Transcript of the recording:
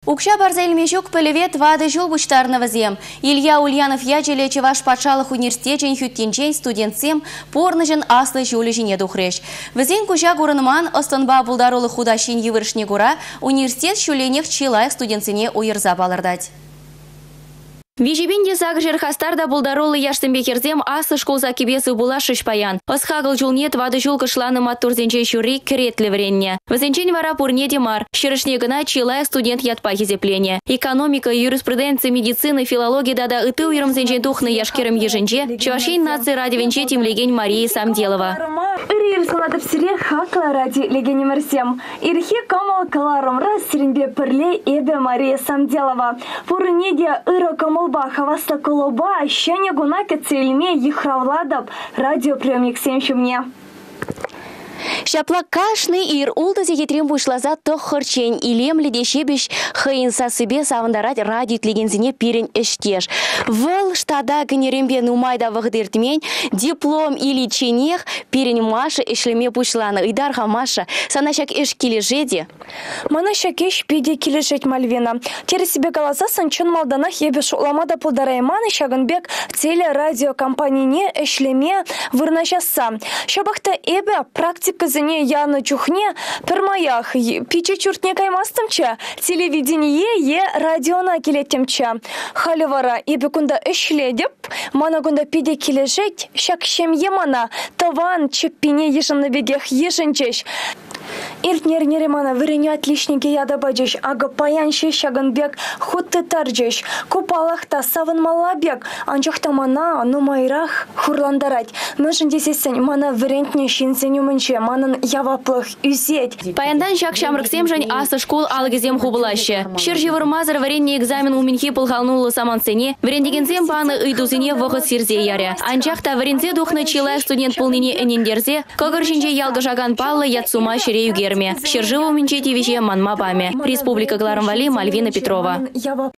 Укша барзайлмешук пілевет вады жол бұштарны візем. Илья Ульянов ячеле Чеваш патшалық университетжен хүттенчен студентсем порныжын аслы жолы жіне дұқреш. Візен күжа ғұрыныман ұстанба бұлдарулы худашин евіршне ғыра университет шуленех чилайық студентсіне ойырза балырдать. Вижебенде сагы жерхастарда бұлдарулы яштымбекерзем асы школза кебесі була шышпаян. Пасхагыл жолнет вады жол кышланы маттурзенче шури кіретлі вренне. Візенчен вара пурне демар. Шырышне гына чилай студент ятпа хезепление. Экономика, юриспруденция, медицина, филология дада ыты уйрымзенчен тухны яшкерым еженче, Чувашин нации ради венче тимлеген Марии Самделова. Ирсонатып сире хакла ради легени мерсем. Ирхи камал каларом раз сиренбе пырле эбе Мария Самделова. Пурнеде ыра камал хаваста колоба, щене гунаке цельме ехравладап радиоприемник семшимне. Шапла кашны ир ултазе етрем бушлаза тохырчен илем ледешебеш хыинса себе савандарать радит легензине пирен эштеш. Выл штада генерембе нумайда вахдыртмень диплом или ченех пирен маша эшлеме бушланы идарха маша санашак эш килежеде. Манашак эш пиде килежет Мальвина. Тере себе голоса санчон малданах ебеш уламада пулдарайманы шагынбек теле радиокомпанийне эшлеме вырнашаса. Шабахта эбе практика зене яны чухне пермаях пиче чуртне каймастымча телевидение радиона келетемча халивара ебекунда эшледеп мана гунда пиде кележет шакшем емана таван чеппине ешынны бегех ешенчеш. Иртнер мана вирене отличники яда баджеш, ага паянши шагынбек хутты тарджеш, купалахта савын малабек, анчахта мана нумайрах хурландарать. Нужен десесен мана вирентне шинсеню мэнче, манын яваплых үзет. Паяндан шак шамрыксем жань асы школ алгызем хубылаще. Шержевыр мазыр варенне экзамен уминхи пылхалнулы самансене, вирендегензем паны ыйдузыне вғыт сирзе яре. Анчахта вирензе духны чилай студент пылныне энендерзе, когыр жинже ялгышаган паллы ятсума шерею герме. Шержева уминче тивиже манма баме. Республика Гларамвали, Мальвина Петрова.